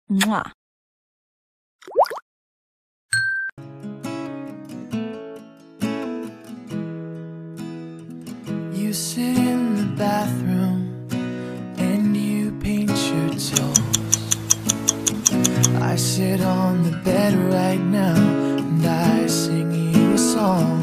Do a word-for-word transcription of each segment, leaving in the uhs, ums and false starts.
Mwah. You sit in the bathroom and you paint your toes. I sit on the bed right now and I sing you a song.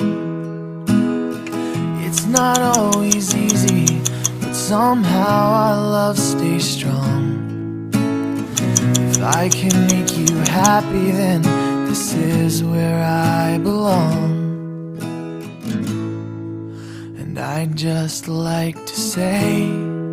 It's not always easy, but somehow our love stays strong. If I can make you happy, then this is where I belong. And I'd just like to say,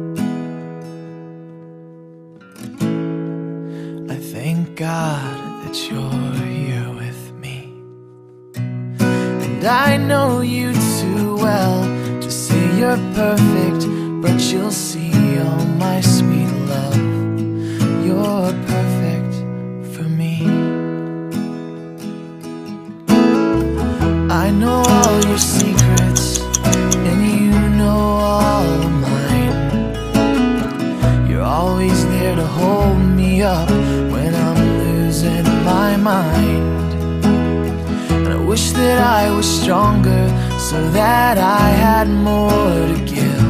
I thank God that you're here with me. And I know you too well to say you're perfect, but you'll see, oh my sweet love, you're perfect for me. I know all your secrets, and you know all of mine. You're always there to hold me up when I'm losing my mind. And I wish that I was stronger so that I had more to give.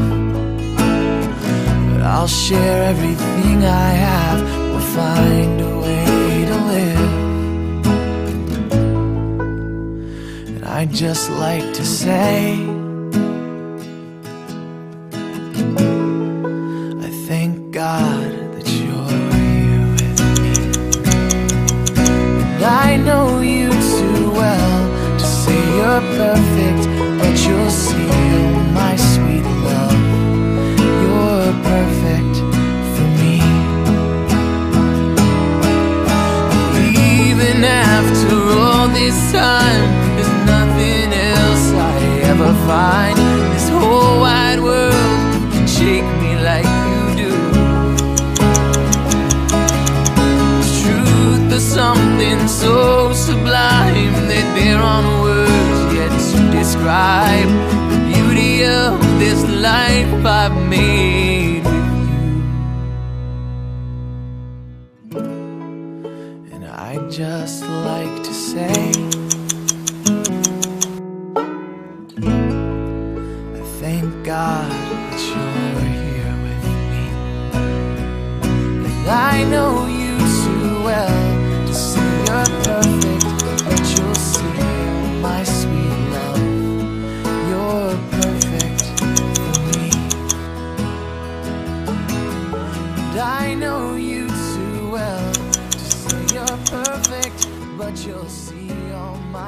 But I'll share everything I have, we'll find a way to live. And I'd just like to say, thank God that you're here with me. And I know you too well to say you're perfect, but you'll see, oh my sweet love, you're perfect for me. Even after all this time, there's nothing else I ever find. This whole wide world can shake me like there's something so sublime that there aren't words yet to describe the beauty of this life I've made with you. And I'd just like to say, I thank God that you're here with me. And I know you too well to say you're perfect, but you'll see, my sweet love, you're perfect for me. And I know you too well to say you're perfect, but you'll see, all my